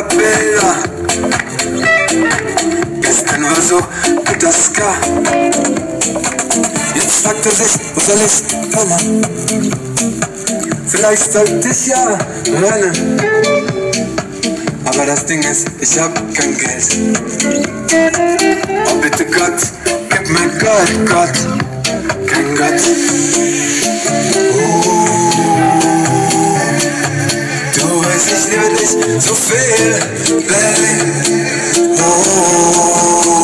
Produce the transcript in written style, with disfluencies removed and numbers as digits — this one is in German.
voller Bilder. Gestern war so guter Ska. Jetzt fragt er sich, wo soll ich kommen? Vielleicht sollte ich ja rennen. Aber das Ding ist, ich hab kein Geld. Oh bitte Gott, gib mir Gott, Gott, kein Gott. Du weißt, ich liebe dich so viel, Baby.